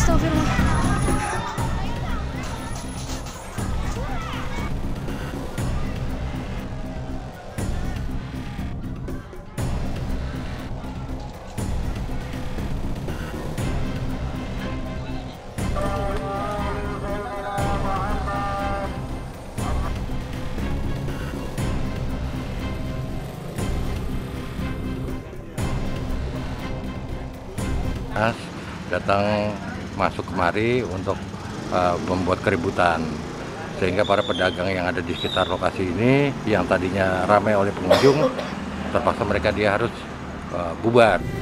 Astagfirullah. Datang masuk kemari untuk membuat keributan, sehingga para pedagang yang ada di sekitar lokasi ini yang tadinya ramai oleh pengunjung terpaksa mereka dia harus bubar.